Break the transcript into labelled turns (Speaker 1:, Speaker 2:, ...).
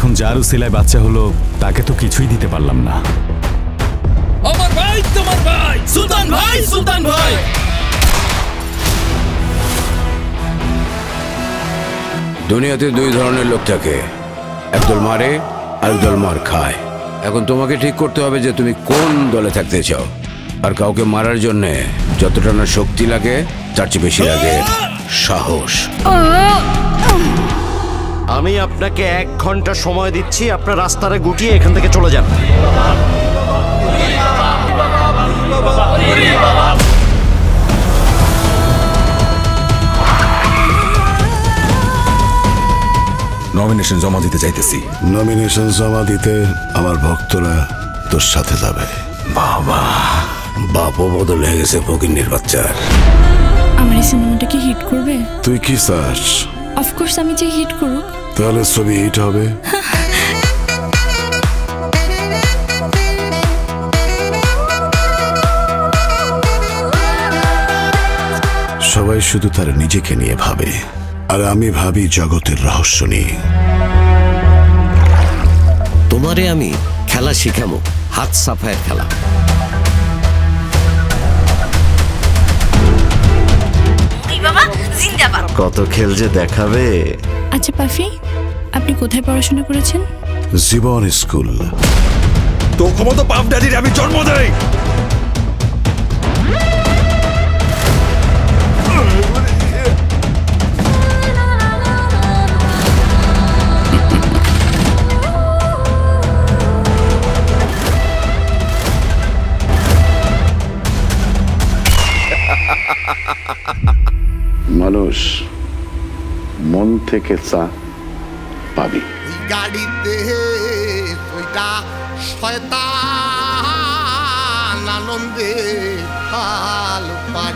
Speaker 1: এখন যার উসিলায় বাচ্চা হলো তাকে তো কিছুই দিতে পারলাম না।
Speaker 2: আমার ভাই, তোমার ভাই, সুলতান ভাই, সুলতান ভাই।
Speaker 3: দুনিয়াতে দুই ধরনের লোক থাকে, একদল মারে আর একদল মার খায়। এখন তোমাকে ঠিক করতে হবে যে তুমি কোন দলে থাকতে চাও। আর কাউকে মারার জন্য যতটা না শক্তি লাগে তার চেয়ে বেশি লাগে সাহস।
Speaker 4: আমি আপনাকে 1 ঘন্টা সময় দিচ্ছি, আপনার রাস্তাটা গুটিয়ে এখান থেকে চলে যান।
Speaker 5: নমিনেশন জমা দিতে চাইতেছি।
Speaker 6: নমিনেশন জমা দিতে আমার ভক্তরা তোর সাথে যাবে।
Speaker 3: বাবা, বাপও বদল হয়ে গেছে ফকিন্নির বাচ্চার।
Speaker 7: আমার এই সিনেমাটা কি হিট করবে?
Speaker 6: তুই কি চাস?
Speaker 7: অফকোর্স আমি চাই হিট করুক।
Speaker 6: তাহলে ছবি হিট হবে। সবাই শুধু তার নিজেকে নিয়ে ভাবে, আর আমি ভাবি জগতের রহস্য নিয়ে।
Speaker 4: তোমারে আমি খেলা শিখাবো, হাত সাফায়ের খেলা। কত খেল যে দেখাবে।
Speaker 7: আচ্ছা পাফি, আপনি কোথায় পড়াশোনা করেছেন?
Speaker 6: জীবন স্কুল।
Speaker 5: তো ক্ষমতা পাপ ড্যাডির আমি জন্ম দেই।
Speaker 6: মানুষ মন থেকে চা পাবি।
Speaker 8: গাড়িতে ওইটা শয়তান আনন্দে আলো পাড়ে।